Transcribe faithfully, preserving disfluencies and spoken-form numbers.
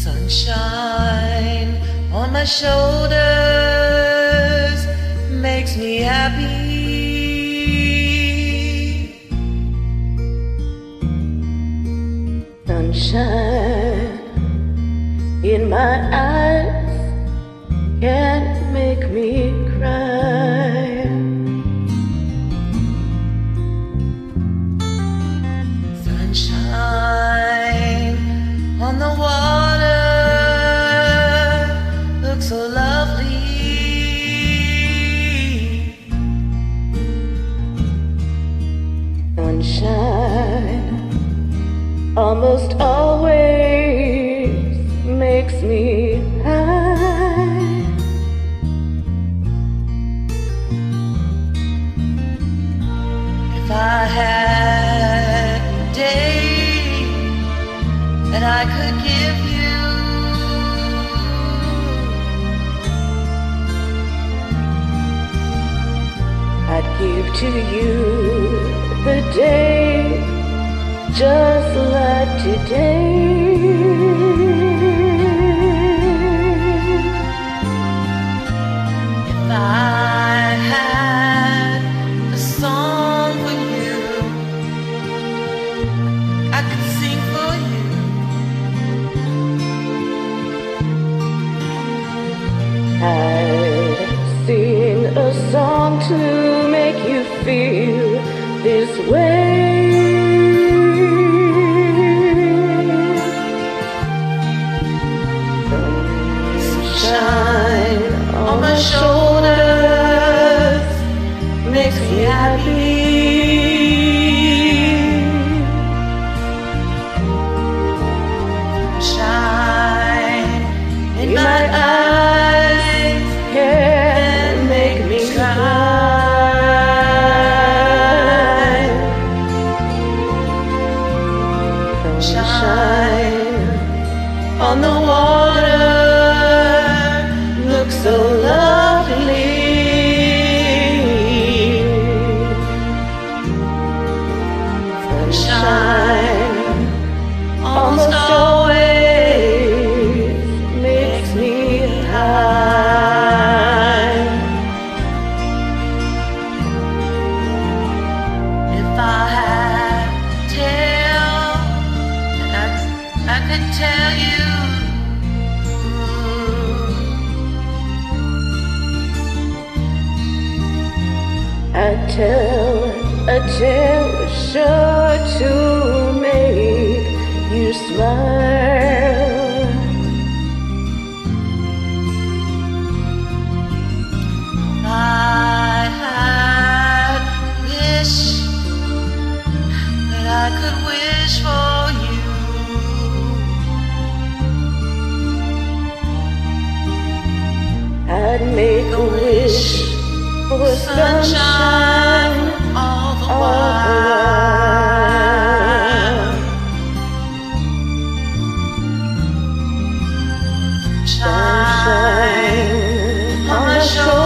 Sunshine on my shoulders makes me happy. Sunshine in my eyes can't make me cry. Sunshine on the water looks so lovely. Sunshine almost always makes me high. If I had a day that I could give you, I'd give to you the day just like today. If I had a song for you, I could sing for you. I'd sing a song to make you feel this way. Sunshine on my shoulders makes me happy. Sunshine in my eyes can make me cry. Sunshine on the water looks so lovely. Sunshine almost always makes me high. If I had a tale that I, I could tell you, I tell a tale sure to make you smile. I had wish that I could wish for you. I'd make a wish for sunshine all the all the while. Sunshine on my shoulders